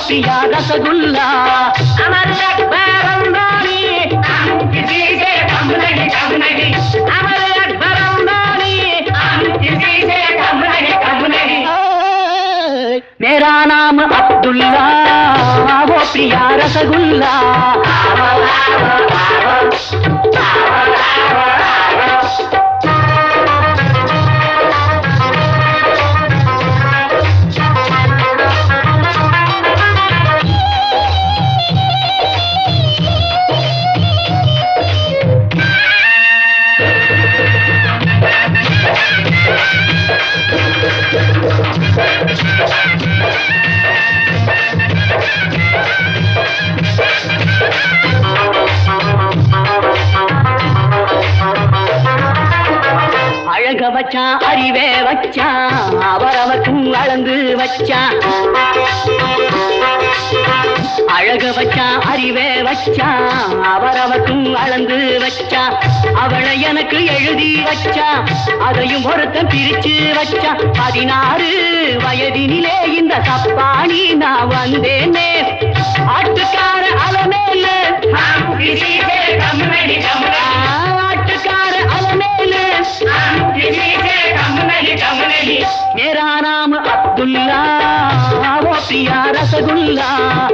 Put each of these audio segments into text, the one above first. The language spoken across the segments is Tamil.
पिया रसगुल्ला अमर अकबर अंबानी हम किसी से कम नहीं अमर अकबर अंबानी हम किसी से कम नहीं मेरा नाम अब्दुल्ला वो प्रिया रसगुल्ला அழக வச்சான் அறிவே வச்சான் அவரவக்கும் அளந்து வச்சான் அழக வச்சான் அறிவே வச்சான் அவரவக்கும் அளந்து வச்சான் அவளை எனக்கு எழுதி வச்சான் அதையும் ஒருத்தன் பிரிச்சு வச்சான் 16 வயதினிலே இந்த சப்பானி நான் வந்தேனே ஆட்டுக்கார அலமேல ஆட்டுக்கார அலமேல मेरा नाम अब्दुल्ला वो प्रिया रसगुल्ला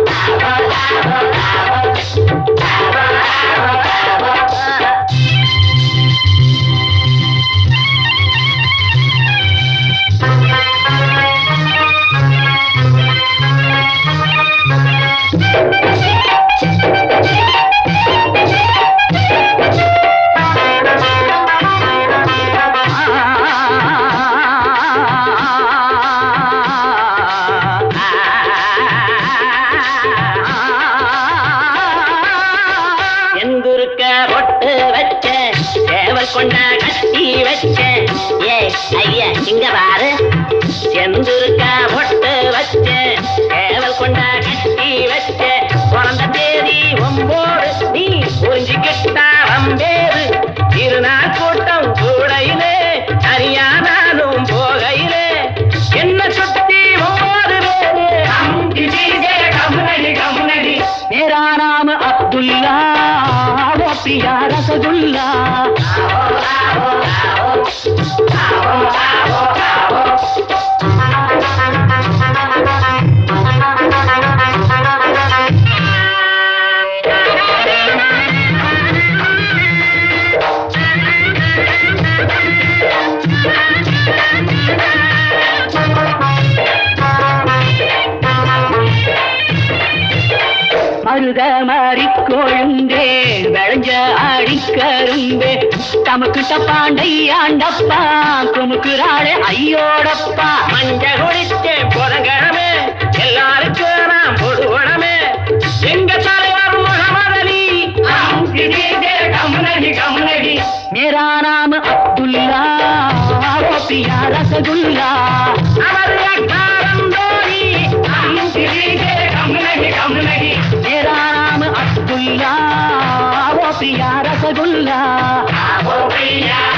கொண்டா கட்டி வச்சேன் ஏ ஐயா இங்க பாரு செந்திருக்கா பொட்டு வச்சேன் சேவல் கொண்டா கட்டி வச்சேன் பிறந்த தேதி 9 நீ புரிஞ்சுக்கிட்டா வம்பேரு திருநாள் கூட்டம் கூடையிலே சரியானாலும் போகையிலே என்ன சுத்தி 9 பேரு मेरा नाम अब्दुल्ला वो प्रिया रसगुल्ला மருத மாறி கொழுந்தே விளைஞ்ச அடிக்கரும்பே தமக்கு தப்பாண்டை ஆண்டப்பா குமுக்குறாளே ஐயோடப்பா மஞ்ச குடிச்சே புதங்கிழமே எல்லாருக்கும் நான் பொதுவனமே எங்க தலைவர் முகமதலி मेरा नाम अब्दुल्ला वो प्रिया रसगुल्ला अमर अकबर अंबानी हम किसी से कम नहीं मेरा नाम अब्दुल्ला वो प्रिया रसगुल्ला वो प्रिया